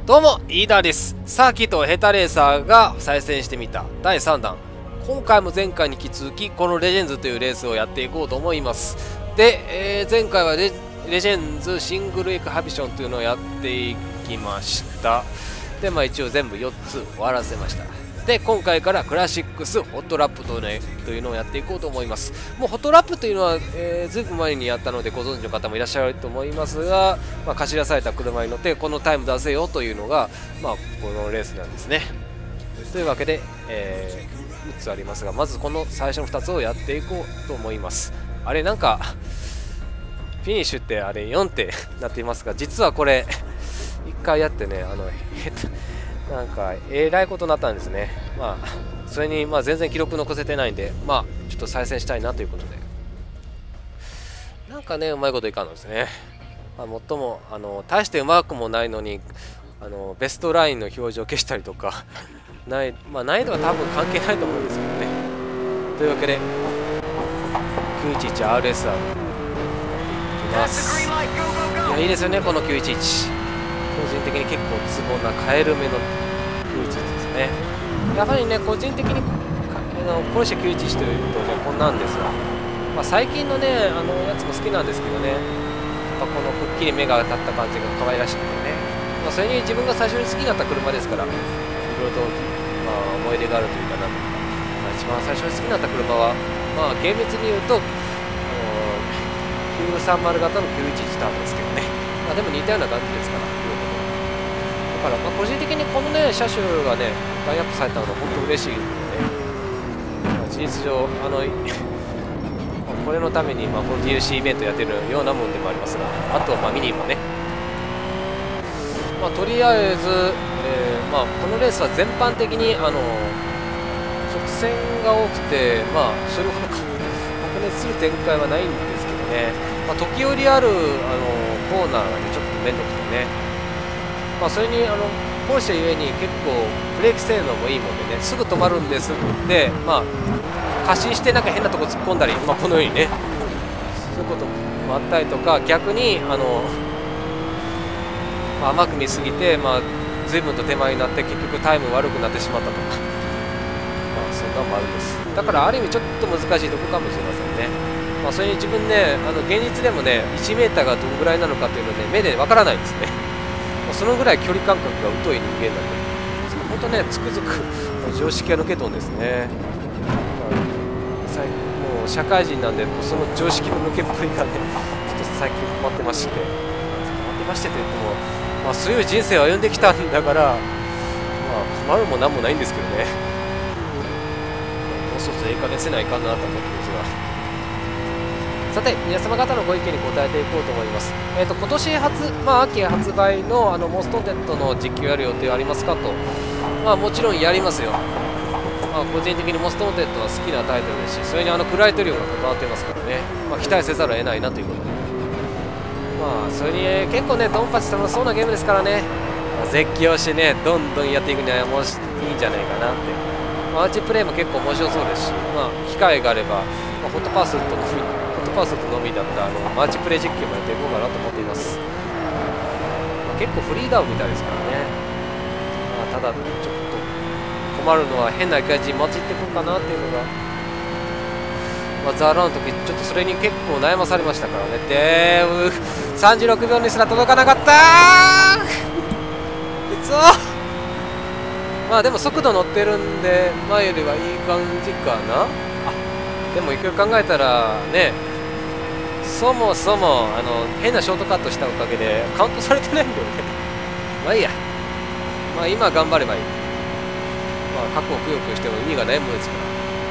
どうも、飯田です。サーキとヘタレーサーが再戦してみた第3弾。今回も前回に引き続き、このレジェンズというレースをやっていこうと思います。で、前回はレジェンズシングルエクハビションというのをやっていきました。で、一応全部4つ終わらせました。で、今回からクラシックスホットラップというのをやっていこうと思います。もうホットラップというのは、ずいぶん前にやったのでご存知の方もいらっしゃると思いますが、貸し出された車に乗ってこのタイム出せよというのが、このレースなんですね。というわけで、6つありますが、まずこの最初の2つをやっていこうと思います。あれ、なんかフィニッシュってあれ4ってなっていますが、実はこれ1回やってね、なんかえらいことになったんですね。それに全然記録残せてないんで、ちょっと再戦したいなということで、なんかね、うまいこといかんのですね。もっとも大してうまくもないのにベストラインの表示を消したりとか難易度は多分関係ないと思うんですけどね。というわけで 911RSR いきます。いや、いいですよね、この911。個人的に結構ツボなカエル目の911ですね。やはりね、個人的にポルシェ911というとね、こんなんですよ。最近のね、やつも好きなんですけどね、このくっきり目が当たった感じが可愛らしくてね、それに自分が最初に好きになった車ですから、いろいろと、思い出があるというかな。一番最初に好きになった車は、厳密に言うと930型の911なんですけどね、でも似たような感じですから。だから個人的にこのね車種がねラインアップされたのは本当嬉しいのでね、事実上これのためにこの DLC イベントやってるようなもんでもありますが、あとミニもね、とりあえず、このレースは全般的に直線が多くて、それほど白熱する展開はないんですけどね、時折あるコーナーがねちょっと面倒くてね、それにポルシェゆえに結構ブレーキ性能もいいもんでね、すぐ止まるんですで、過信してなんか変なとこ突っ込んだり、このようにね、そういうこともあったりとか、逆に甘く見すぎて、随分と手前になって結局タイム悪くなってしまったとか、そんなのもあるんです。だからある意味ちょっと難しいとこかもしれませんね。それに自分ね、現実でもね 1m がどのぐらいなのかっていうのね、目でわからないんですね。そのぐらい距離感覚が疎い人間なんで、本当ね、つくづく常識が抜けとんですね。もう社会人なんで、その常識の抜けっぷりがね、ちょっと最近困ってまして、といっても、そういう人生を歩んできたんだから、困るもなんもないんですけどね、もうそろそろいい加減せないかんなと思ってますが。さて、皆様方のご意見に答えていこうと思います。今年秋発売のモストンテッドの実況やる予定ありますかと。もちろんやりますよ。個人的にモストンテッドは好きなタイトルですし、それにクライテリオンが関わってますからね、期待せざるを得ないなということで。それに、結構ね、ドンパチ楽しそうなゲームですからね、絶叫してね、どんどんやっていくにはもういいんじゃないかなって。マルチプレイも結構面白そうですし、機会があれば、ホットパースとのみだったマルチプレイ実況もやっていこうかなと思っています。結構フリーダウンみたいですからね。ただちょっと困るのは変な感じに混じってくるかなっていうのが、ザーラの時ちょっとそれに結構悩まされましたからね。で36秒にすら届かなかったーでも速度乗ってるんで前よりはいい感じかな。でもよくよく考えたらね、そもそも変なショートカットしたおかげでカウントされてないんだよね。いいや、今頑張ればいい。過去をくよくよしても意味がないものですから。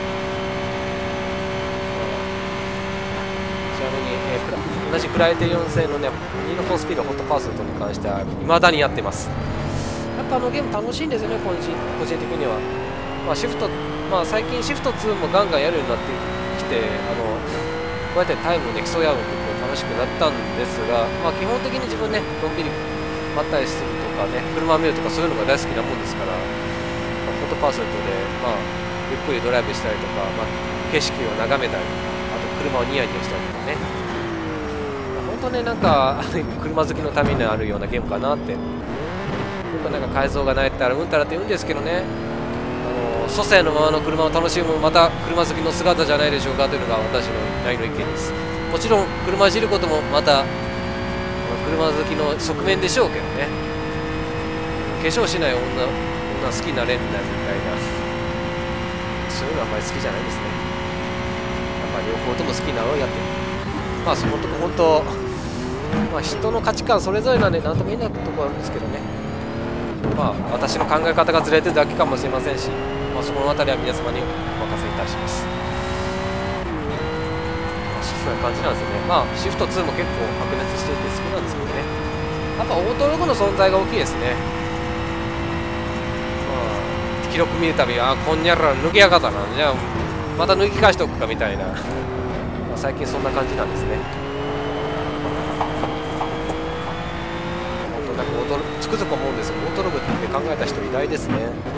ちなみに、同じクライテリオン製のねニードフォースピードホットパーストに関しては未だにやってます。やっぱゲーム楽しいんですよね、個人的には。シフト最近シフト2もガンガンやるようになってきて、こうやってタイムで競い合うの結構楽しくなったんですが、基本的に自分ね、のんびりまったりするとかね、車を見るとかそういうのが大好きなもんですから、フォトパーセントで、ゆっくりドライブしたりとか、景色を眺めたり、あと車をニヤニヤしたりとかね、本当ね、なんか車好きのためにあるようなゲームかなって。 なんか改造がないったらうんたらって言うんですけどね、蘇生のままの車を楽しむまた車好きの姿じゃないでしょうかというのが私のなりの意見です。もちろん車いじることもまた車好きの側面でしょうけどね、化粧しない女好きになれんだみたいな、そういうのはあんまり好きじゃないですね。やっぱり両方とも好きなのをやってる。まあそのとこ本当、まあ、人の価値観それぞれなんで何とも言えないところあるんですけどね、まあ私の考え方がずれてるだけかもしれませんし、まあ、そのあたりは皆様にお任せいたします。まあ、そんな感じなんですよね。まあシフト2も結構白熱していて好きなんですけどね、やっぱオートログの存在が大きいですね。記録見るたびこんにゃら抜けやがったな、じゃあまた抜き返しておくかみたいな、まあ、最近そんな感じなんですね。本当なんかつくづく思うんですが、オートログって考えた人偉大ですね。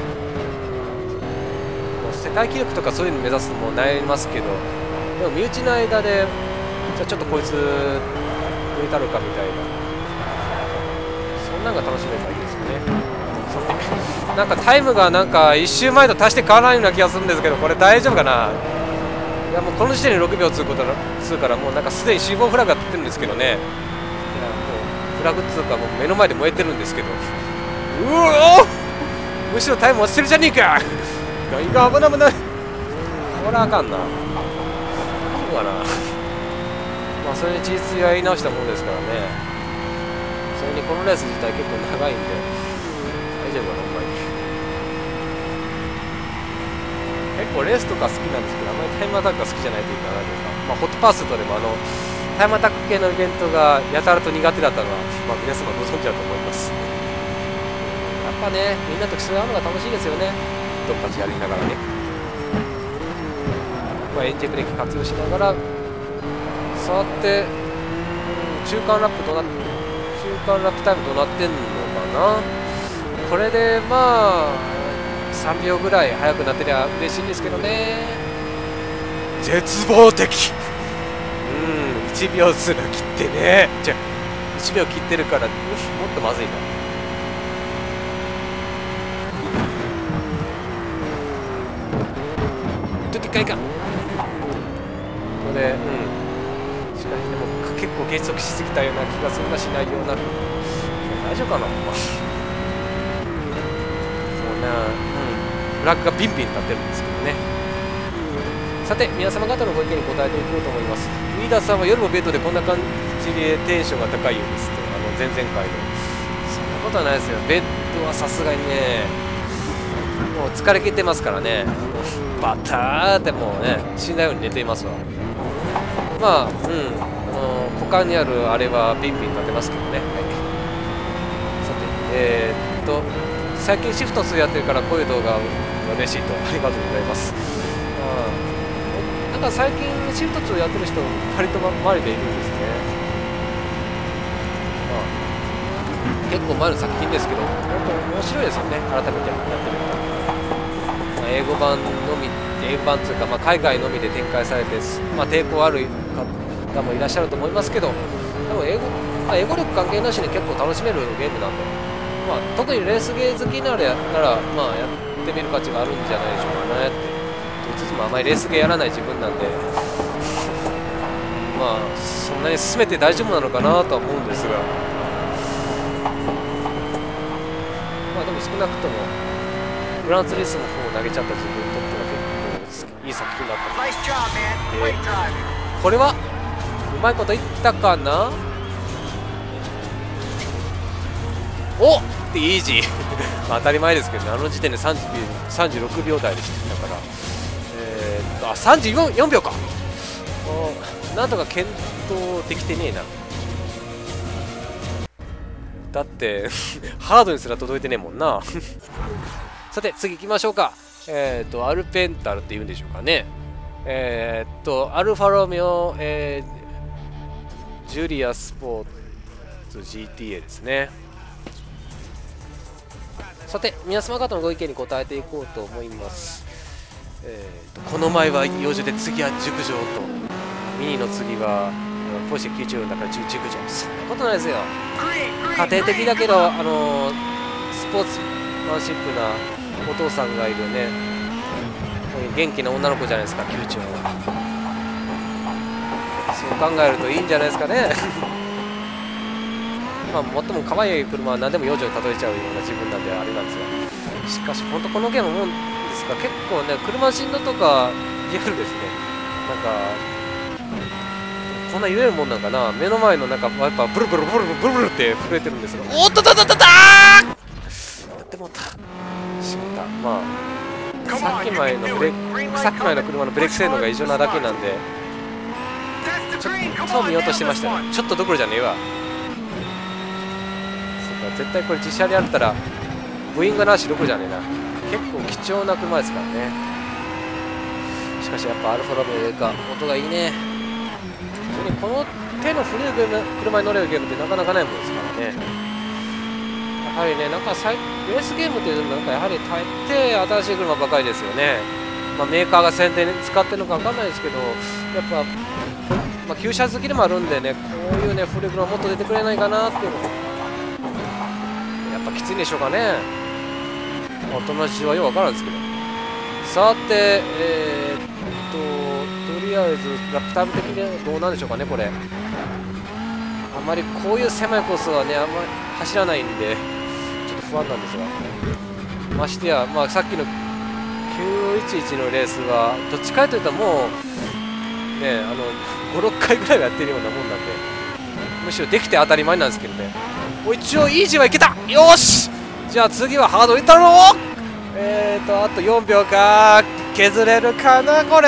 世界記録とかそういうの目指すのも悩みますけど、でも身内の間でじゃあちょっとこいつ抜いたろかみたいな、そんなんが楽しめばいいですよね。なんかタイムがなんか1周前と足して変わらないような気がするんですけど、これ大丈夫かな。いやもうこの時点で6秒つうからもうなんかすでに死亡フラグが立ってるんですけどね。いやもうフラグっつうかもう目の前で燃えてるんですけど、うおむしろタイム落ちてるじゃねえかガイが危ない危ない、これあかんな、そうかな。まあそれで事実やり直したものですからね。それにこのレース自体結構長いんで大丈夫かな、ほんまに。結構レースとか好きなんですけど、あんまりタイムアタックが好きじゃないというか、なんていうか、まあ、ホットパースとでもタイムアタック系のイベントがやたらと苦手だったのは、まあ、皆様ご存知だと思います。やっぱね、みんなと競うのが楽しいですよね。ドンパチやりながらね。まあ、エンジンブレーキ活用しながら、触って、中間ラップタイムどうなってんのかな。これでまあ3秒ぐらい速くなってりゃ嬉しいんですけどね。絶望的1秒すら切ってね。じゃあ1秒切ってるからもっとまずいな。ちょっと一回いかんこれでしかしでも結構減速しすぎたような気がするなしないような。大丈夫かなフラッグがビンビン立ってるんですけどね。さて皆様方のご意見に答えていこうと思います。リーダーさんは夜もベッドでこんな感じでテンションが高いようですと、前々回のそんなことはないですよ。ベッドはさすがにねもう疲れ切ってますからね、バターってもうね死んだように寝ていますわ。まあ股間にあるあれはビンビン立ってますけどね、はい。さて最近シフト2やってるからこういう動画は嬉しいと、ありがとうございます。なんか最近シフト2やってる人割と周りでいるんですね。結構前の作品ですけど本当面白いですよね、改めてやってみると。英語版のみ、英語版というか、海外のみで展開されて、抵抗ある方もいらっしゃると思いますけど、でも英語力関係なしに結構楽しめるゲームなんで、特にレースゲー好きならやってみる価値があるんじゃないでしょうかねって言いつつも、あまりレースゲーやらない自分なんで、そんなに進めて大丈夫なのかなとは思うんですが、でも少なくともグランツーリスモ4を投げちゃった自分にとっては結構いい作品だったで、これはうまいこと言ったかな。おっってイージー当たり前ですけどね、あの時点で36秒台でしたから、34秒か。なんとか検討できてねえな。だってハードにすら届いてねえもんなさて次行きましょうか。アルペンタルって言うんでしょうかね。アルファロメオ、ジュリアスポーツ GTA ですね。さて皆様方のご意見に答えていこうと思います。この前は幼女で次は熟女と、ミニの次はポルシェ994だから熟女、そんなことないですよ。家庭的だけどスポーツマンシップなお父さんがいるね、こういう元気な女の子じゃないですか、球長は。そう考えるといいんじゃないですかね。まあ最も可愛い車は何でも養女に例えちゃうような自分なんであれなんですが、しかし本当このゲームもんですが、結構ね車振動とかリアルですね。なんかこんな言えるもんなんかな。目の前のなんかワイパーブルブルブルブルブルブルって震えてるんですが、おっとっとっとっとっとーやってもったしまった。まあさっき前の車のブレーキ性能が異常なだけなんで、ちょっと見落としてましたね。ちょっとどころじゃねえわ。そうか、絶対これ実車でやったら部員がなしどころじゃねえな。結構貴重な車ですからね。しかしやっぱアルファロメオか音がいいね。非常にこの手の古い車に乗れるゲームってなかなかないものですからね。やはりね、なんかレースゲームっていうのはなんかやはり大抵新しい車ばかりですよね。まあ、メーカーが宣伝に使ってるのか分かんないですけど、やっぱ、まあ、旧車好きでもあるんでね、こういうね古い車もっと出てくれないかなっていうのやっぱきついんでしょうかね。お友達はよく分からんですけど。さて、とりあえずラップタイム的にどうなんでしょうかね、これ。あまりこういう狭いコースはね、あんまり走らないんで、ちょっと不安なんですが。ましてや、まあ、さっきの911のレースは、どっちかというともう、ね、5、6回ぐらいはやってるようなもんなんで、むしろできて当たり前なんですけどね。一応、イージーはいけたよしじゃあ次はハードいったろあと4秒か削れるかなこれ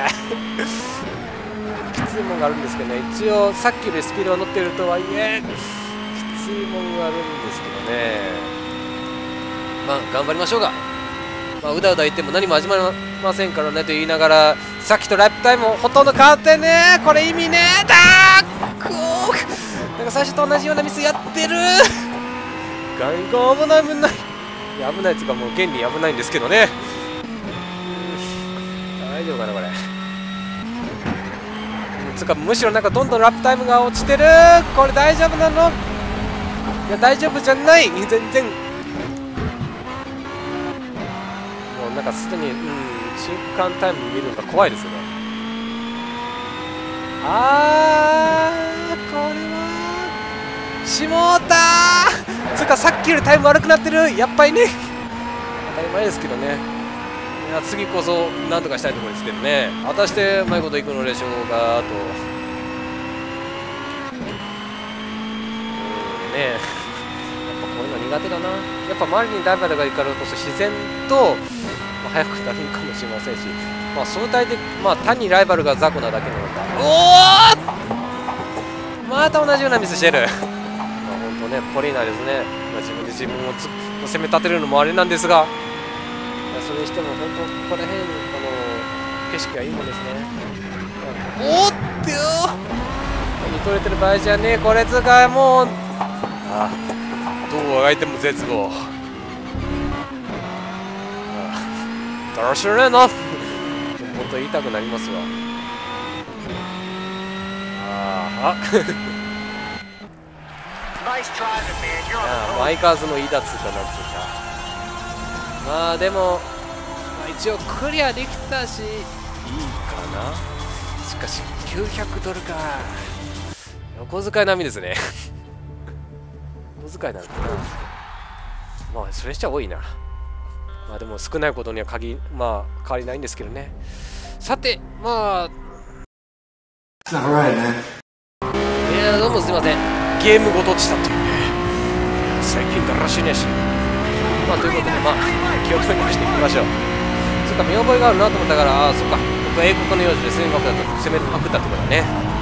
きついもんがあるんですけどね、一応さっきよりスピードが乗ってるとはいえきついもんがあるんですけどね。まあ頑張りましょうか。まあ、うだうだ言っても何も始まりませんからねと言いながら、さっきとラップタイムもほとんど変わってねこれ意味ねーだーなんか最初と同じようなミスやってるガンガン危ない危ない。いや危ないっつうかもう現に危ないんですけどね。大丈夫かなこれ。つうかむしろなんかどんどんラップタイムが落ちてる。これ大丈夫なの？いや大丈夫じゃない。全然もうなんかすでに中間タイム見るのが怖いですよね。これはしもうたー。つうかさっきよりタイム悪くなってる。やっぱりね当たり前ですけどね。いや次こそなんとかしたいところですけどね。果たしてうまいこといくのでしょうかと。ねやっぱこういうの苦手だな。やっぱ周りにライバルがいるからこそ自然と、速くなるかもしれませんし、まあ相対的単にライバルが雑魚なだけなのか。また同じようなミスしてる。本当ねポリーナですね。自分で自分を攻め立てるのもあれなんですが、それにしても本当ここら辺景色はいいもんですね。おっとよ見とれてる場合じゃねえこれつかもうどうあがいても絶望。だらしねえな本当言いたくなりますわ。相変わらずのいいだつうかなんつうか。まあでも、一応クリアできたしいいかな。しかし900ドルか横遣い並みですね横遣いなのかな。まあそれしちゃ多いな。まあでも少ないことには変わりないんですけどね。さていやどうもすいません。ゲームごと落ちたというね。最近だらしいねし。ということで気を取り直していきましょう。そっか見覚えがあるなと思ったからそっか僕は英国の用事で攻めまくったってことだね。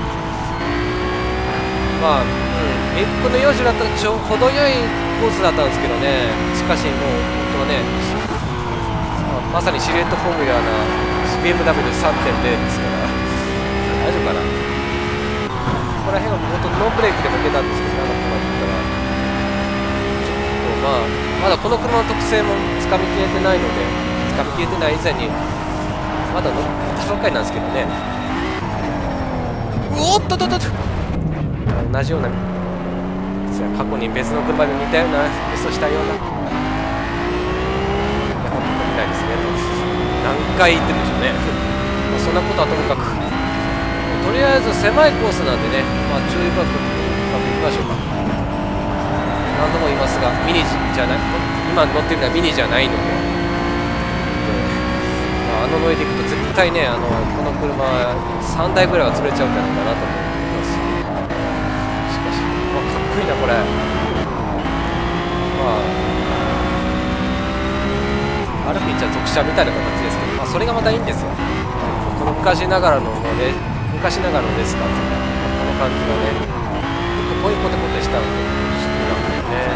英国の用事だったら程よいコースだったんですけどね。しかしもう本当はねまさにシルエットフォーミュラーな BMW3.0 ですから大丈夫かな。ここら辺は本当ノーブレーキでもいけたんですけど、まだこの車の特性もつかみきれてないので、つかみきれてない以前にまだ乗ったばっかりなんですけどね。おっとっとっとっと同じような過去に別の車で似たようなミスをしたような回行ってるんでしょうねまあそんなことはともかく、とりあえず狭いコースなんでね、まあ、注意深く行きましょうか。何度も言いますが、ミニじゃない、今乗ってるのはミニじゃないので、まあ、ノイで行くと絶対ね、この車3台ぐらいは釣れちゃうんじゃないかなと思います。しかし、まあ、かっこいいなこれ。まあ歩くいっちゃ特殊みたいな形ですけど、まあ、それがまたいいんですよ。この昔ながらのレスカーっていうか、この感じがね、こういうコテコテしたのでね、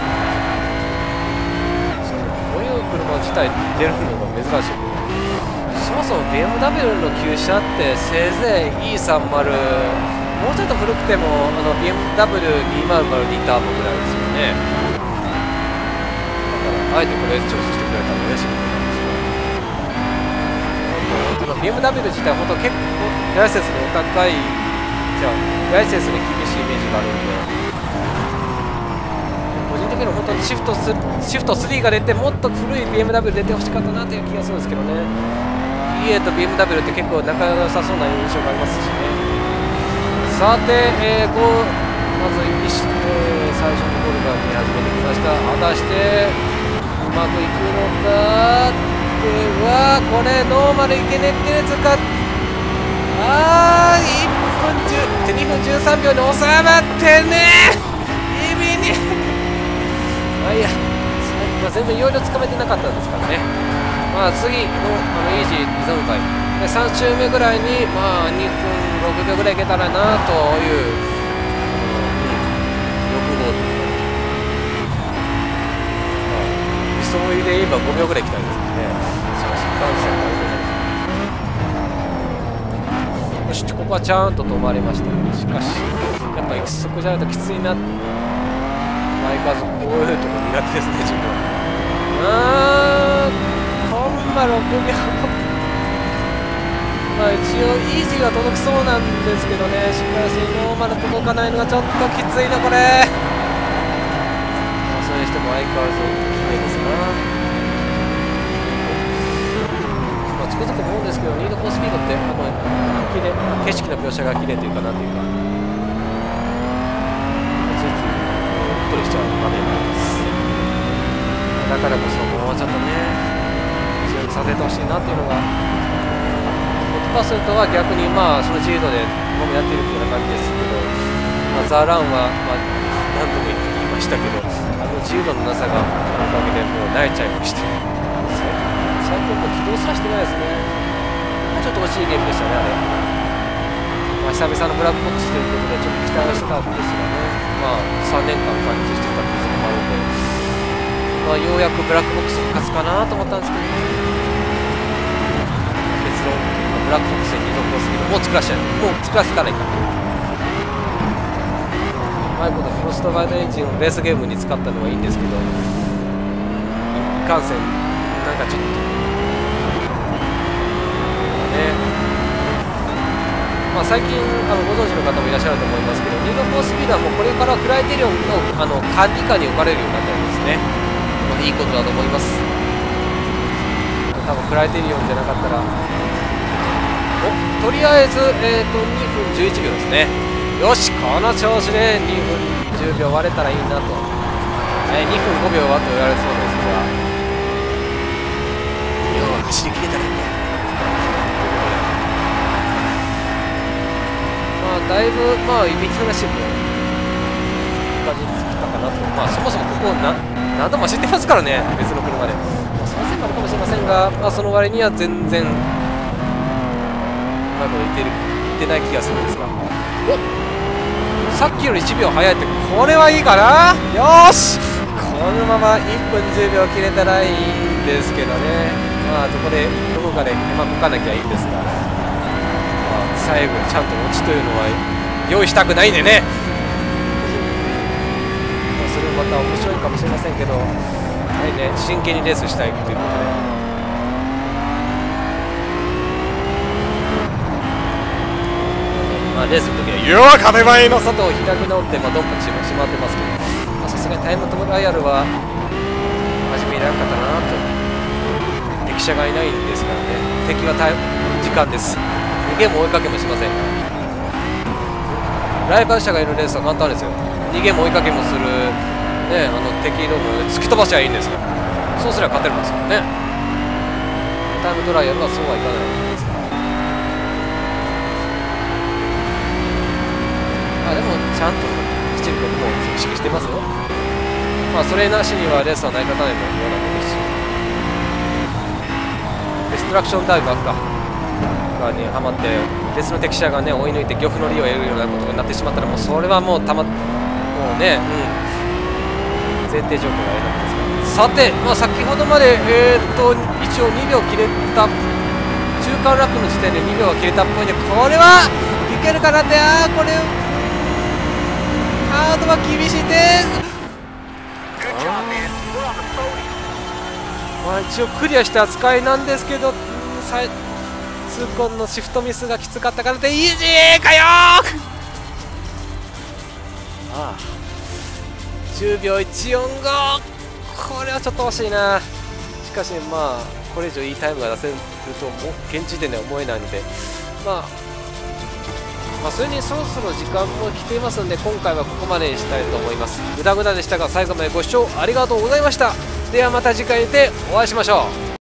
こういう車自体出るのが珍しい。そもそも BMW の旧車ってせいぜい E30、もうちょっと古くてもBMW200 ターボぐらいですよね。だからあえてこれチョイスしてくれたら嬉しいことなんですが、BMW 自体本当結構ライセンスにお高い、ライセンスに厳しいイメージがあるので、個人的には本当にシフト3が出てもっと古い BMW 出てほしかったなという気がするんですけどね。 EA と BMW って結構仲良さそうな印象がありますしね。さて、まず最初のゴールが見始めてきました。果たしてうまくいくのか。ではこれノーマルいけねってやつか。2分13秒に収まってね。意味にまあいいや、全然いろいろつかめてなかったんですからね。まあ次のイージー依存回で3周目ぐらいにまあ2分6秒ぐらいいけたらなという欲望理想入りで言えば5秒ぐらい来たんですけどね。しかし新幹線よし、ここはちゃんと止まりました。しかしやっぱ一速じゃないときついな。相変わらずこういうとこ苦手ですね自分。コンマ6秒まあ一応イージーは届きそうなんですけどね。しかしノーマル届かないのがちょっときついなこれ。まあ、それにしても相変わらず綺麗ですな。つくづく思うんですけど、ニードフォースピードって綺麗、景色の描写が綺麗というかなんていうか、ついついうっとりしちゃう場面があります。だからこそもうちょっとね強くさせてほしいなっていうのが、モトパストは逆にまあその自由度で今もやっているというような感じですけど、ザ・ランは、まあ、何度も言いましたけど、自由度のなさがおかげでもう慣れちゃいました。最近もう起動させてないですね。ちょっと惜しいゲームでしたね、あれ。まあ、久々のブラックボックスということで、ちょっと期待はしてたんですがね、まあ、3年間開発してきたっていうのもあるので、まあ、ようやくブラックボックス復活かなと思ったんですけどね。結論、ブラックボックスに2度コースピード、もう作らせたらいいかな。うまいことフロストガードエンジンをレースゲームに使ったのはいいんですけど、いかんせん、なんかちょっと。まあ、最近ご存知の方もいらっしゃると思いますけど、ニードフォースピードはもうこれからクライテリオンの管理下に置かれるようになったんですね。まあ、いいことだと思います。多分クライテリオンじゃなかったらとりあえず、2分11秒ですね。よし、この調子で2分10秒割れたらいいなと、2分5秒はと言われそうですが、要は走り切れたらいいね。だいぶまあいびつなシーンも感じつきたかなと。まあそもそもここ何度も走ってますからね、別の車で。まあ、その線もあるかもしれませんが、まあ、その割には全然うまいこと言ってない気がするんですが、さっきより1秒早いってこれはいいかな。よし、このまま1分10秒切れたらいいんですけどね。まあどこかで手間かかなきゃいいんですが、最後ちゃんと落ちというのは用意したくないんでね、それもまた面白いかもしれませんけど、ね、真剣にレースしたいということで、まあ、レースの時は「よー壁前の外を開き直って、まあ、ドンパチもしまってますけど、さすがにタイムトライアルは始められなかったなと。歴史車がいないんですからね。敵は時間です。逃げも追いかけもしませんから。ライバル車がいるレースは簡単ですよ。逃げも追いかけもする、ね、敵の突き飛ばしゃいいんですから。そうすれば勝てるんですからね。タイムトライアルはそうはいかないんですから。でもちゃんと走ることも意識してますよ。それなしにはレースは成り立たないというようなことですし、デストラクションダイブばっかにはまって別の敵車がね追い抜いて漁夫の利を得るようなことになってしまったら、もうそれはもうもうね、前提条件が得られますから。さて、先ほどまで一応2秒切れた、中間ラップの時点で2秒が切れたっぽいんで、これはいけるかなって、これハードは厳しいです。一応クリアした扱いなんですけど、痛恨のシフトミスがきつかったからって、イージーかよー。10秒145、これはちょっと惜しいな。しかしこれ以上いいタイムが出せると現時点では思えないので、それにそろそろ時間も来ていますので、今回はここまでにしたいと思います。グダグダでしたが最後までご視聴ありがとうございました。ではまた次回でお会いしましょう。